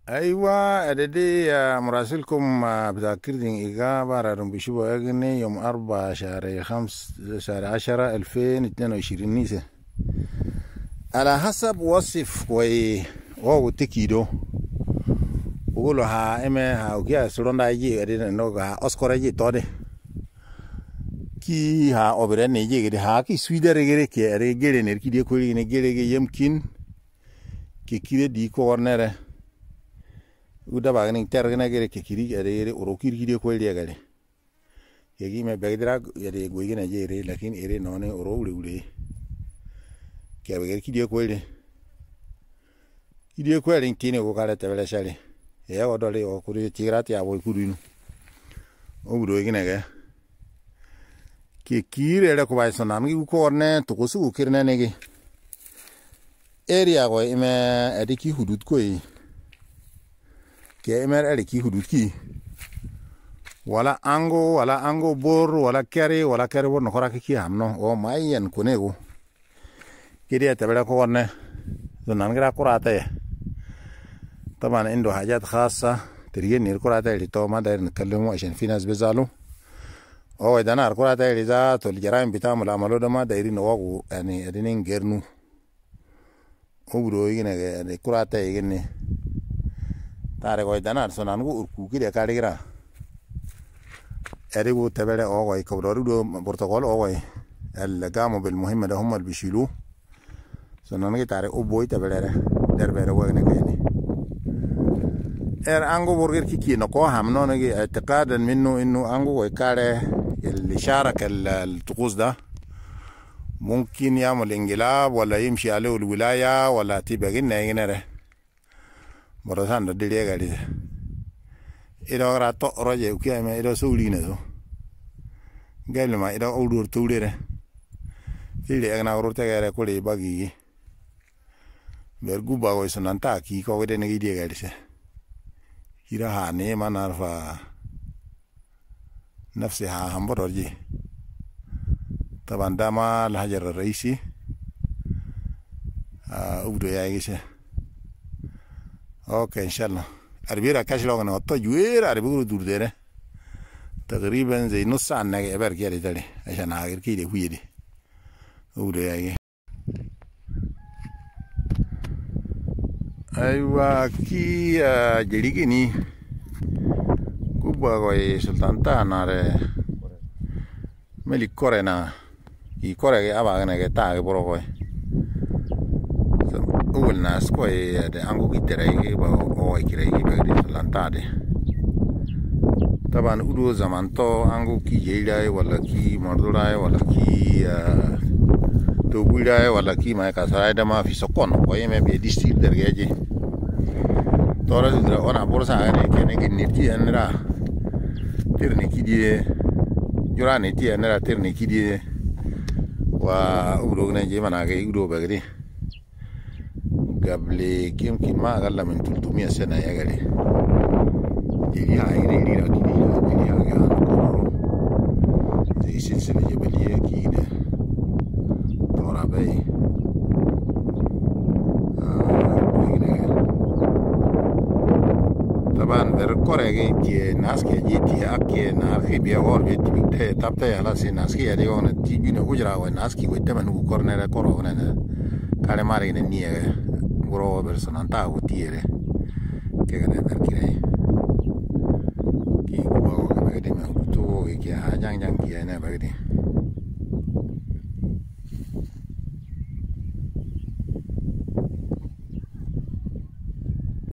ايوه ادي مراسلكم بذاكرتين ايجا بارارم بشبه اغني يوم 4 شهر 5 شهر 10 2022 نيسه على حسب وصف وي وو تكيدو وقولوا ها اما ها وكيا سروندا يجي ادي نو ها اسكور يجي تودي كي ها اوبرن يجي ها كي سويدر يجي كي ريجي نركي دي كولي نجي يمكن كي كيدي دي كورنره udah bagani tergena gere kekiri ere orokiri kiri ko ile gale yegi me begdra ere goigena jere lakin ere none oro ule ke begere kiri ko ile intine ko kala tebele shale ya odole o kuri tirati abo kurinu o buro igina ga kekiri ere ko bai sonam gi ko orne to ko su kirne negi area ko ime adiki hudud ko ke emer ele ki hudud ki wala ango bor wala kere bor no khora ki hamno o mayen kunego kidi tabela ko wonne donan gra qurata طبعا عنده حاجات خاصه تريني القرata اللي تو ما داير نتكلموا عشان في ناس بيزعلوا هو ده انا القرata اللي ذات الجرائم بتاعهم اللي عملوا ده ما دايرين واقو يعني ادين غيرنو وبرو يجينا القرata يجيني tare ko danar sonan go urku kide kaligra اريغو تبله اوغاي كبرودو برتقال اوغاي القاموا بالمهمه ده هم اللي بيشيلوه سنن تاري او بوي تبله دربره وغنه كيني انغو برغر كيكي نكو همنو نجي اعتقادا منه انه انغو يكاره اللي شارك الطقوس ده ممكن يعمل انقلاب ولا يمشي عليه الولايه ولا تبقى نينره مرسان ده دليل قال إذا قرأت رجع وكيما إذا سولينا ذو قال ما إذا أولور توليره اللي أنا أقول تجارة كله باقي برجوبا ويسون تاكي كوكده نجدي قال سه كده هاني ما نعرف نفسها هم برجع طبعا ده ما الحجر الرئيسي أبدو يا سه اوكي ان شاء الله اربيرا كاشلو انا جوير اربيرو دور ديره تقريبا زي نص ساعه نجي بركي لي تاني عشان اغير كده ويدي وده يعني ايوه كي جريجني كوبا كوي سلطان تانا ملك كورنا كي كوري ابا انا كتا برو كوي أول ناس كوي ده أنغو كتيري أو كتيري بعدين لانتادي طبعا أولو زمان تو أنغو كي جيلاي ولا كي مردولاي ولا كي توبولاي ولا كي ما كسراي دما في سكون كوي ما بيديستير درجة تورا زدرا أنا بورسا أنا كأني كنيتي أنا ترني كديه جراني تي أنا ترني كديه وأولو نجي ما ناقي أولو بعدين قبل يمكن ما أقل من 300 سنة يا غالي جيلي هاي ريلي راكيدي جيلي هاي أنا كورو زي سلسلة جبلية كينا تورا باي طبعا بركورة كي ناس كي جيتي أكي نارخي بيغور بيتي بيكتة تابتة على سي ناس كي يديون تيجينا وجرا وناس كي ويتمنو كورنر كورو وننا كاري ماري نية برو برسونانتا وتيره كده بركيري كي كوبا وكده ما تو كي هاجان جان كي انا بغدي